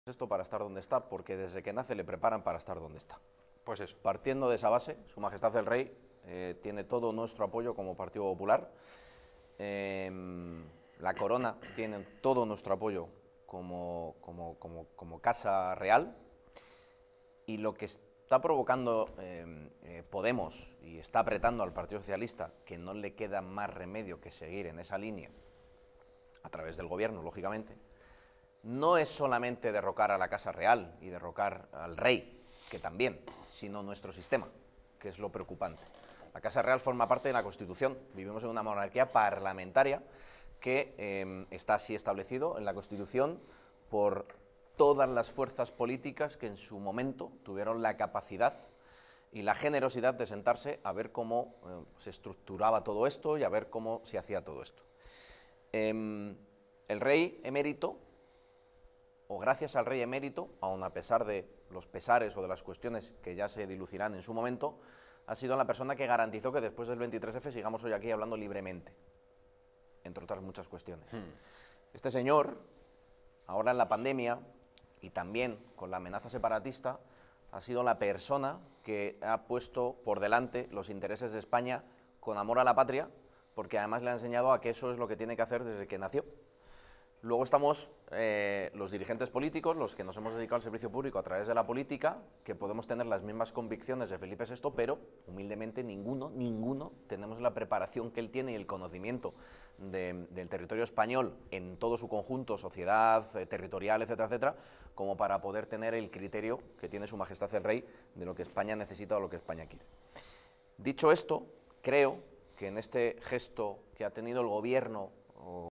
esto para estar donde está, porque desde que nace le preparan para estar donde está. Pues eso. Partiendo de esa base, Su Majestad el Rey tiene todo nuestro apoyo como Partido Popular. La Corona tiene todo nuestro apoyo como Casa Real. Y lo que está provocando Podemos y está apretando al Partido Socialista, que no le queda más remedio que seguir en esa línea, a través del gobierno, lógicamente, no es solamente derrocar a la Casa Real y derrocar al rey, que también, sino nuestro sistema, que es lo preocupante. La Casa Real forma parte de la Constitución. Vivimos en una monarquía parlamentaria que está así establecido en la Constitución por todas las fuerzas políticas que en su momento tuvieron la capacidad y la generosidad de sentarse a ver cómo se estructuraba todo esto y a ver cómo se hacía todo esto. El rey emérito, o gracias al rey emérito, aun a pesar de los pesares o de las cuestiones que ya se dilucidarán en su momento, ha sido la persona que garantizó que después del 23F sigamos hoy aquí hablando libremente, entre otras muchas cuestiones. Este señor, ahora en la pandemia y también con la amenaza separatista, ha sido la persona que ha puesto por delante los intereses de España con amor a la patria, porque además le ha enseñado a que eso es lo que tiene que hacer desde que nació. Luego estamos los dirigentes políticos, los que nos hemos dedicado al servicio público a través de la política, que podemos tener las mismas convicciones de Felipe VI, pero humildemente ninguno tenemos la preparación que él tiene y el conocimiento del territorio español en todo su conjunto, sociedad, territorial, etcétera, etcétera, como para poder tener el criterio que tiene Su Majestad el Rey de lo que España necesita o lo que España quiere. Dicho esto, creo que en este gesto que ha tenido el gobierno